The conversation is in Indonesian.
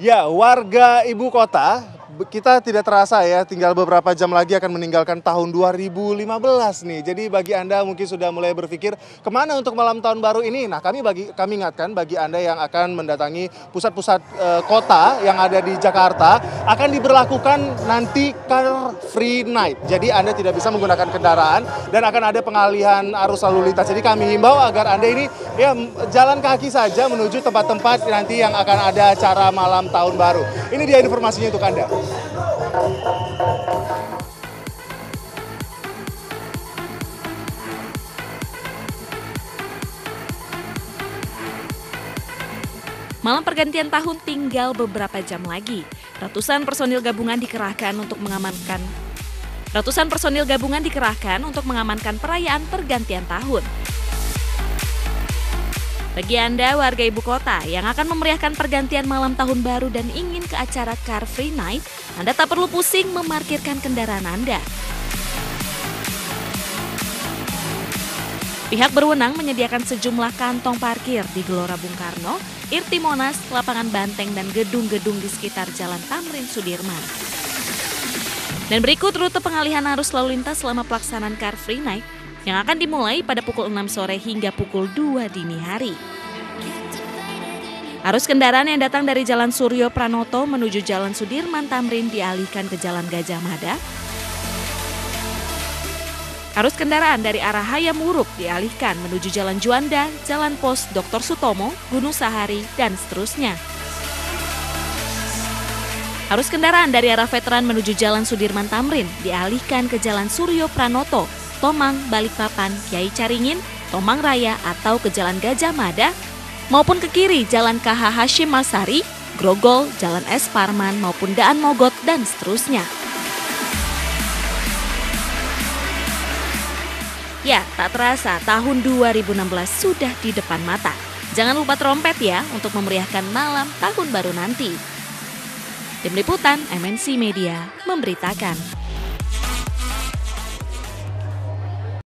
Ya, warga ibu kota, kita tidak terasa ya, tinggal beberapa jam lagi akan meninggalkan tahun 2015 nih. Jadi bagi Anda mungkin sudah mulai berpikir kemana untuk malam tahun baru ini. Nah, kami ingatkan bagi Anda yang akan mendatangi pusat-pusat kota yang ada di Jakarta, akan diberlakukan nanti Car Free Night. Jadi Anda tidak bisa menggunakan kendaraan dan akan ada pengalihan arus lalu lintas. Jadi kami himbau agar Anda ini ya jalan kaki saja menuju tempat-tempat nanti yang akan ada acara malam tahun baru. Ini dia informasinya untuk Anda. Malam pergantian tahun tinggal beberapa jam lagi. Ratusan personil gabungan dikerahkan untuk mengamankan perayaan pergantian tahun. Bagi Anda warga ibu kota yang akan memeriahkan pergantian malam tahun baru dan ingin ke acara Car Free Night, Anda tak perlu pusing memarkirkan kendaraan Anda. Pihak berwenang menyediakan sejumlah kantong parkir di Gelora Bung Karno, Irti Monas, Lapangan Banteng, dan gedung-gedung di sekitar Jalan Tamrin Sudirman. Dan berikut rute pengalihan arus lalu lintas selama pelaksanaan Car Free Night yang akan dimulai pada pukul 6 sore hingga pukul 2 dini hari. Arus kendaraan yang datang dari Jalan Suryo Pranoto menuju Jalan Sudirman Tamrin dialihkan ke Jalan Gajah Mada. Arus kendaraan dari arah Hayam Wuruk dialihkan menuju Jalan Juanda, Jalan Pos Dr. Sutomo, Gunung Sahari, dan seterusnya. Arus kendaraan dari arah Veteran menuju Jalan Sudirman Tamrin dialihkan ke Jalan Suryo Pranoto, Tomang, Balikpapan, Kiai Caringin, Tomang Raya atau ke Jalan Gajah Mada, maupun ke kiri Jalan KH Hashim Masari, Grogol, Jalan S. Parman maupun Daan Mogot, dan seterusnya. Ya, tak terasa tahun 2016 sudah di depan mata. Jangan lupa trompet ya untuk memeriahkan malam tahun baru nanti. Tim Liputan MNC Media memberitakan.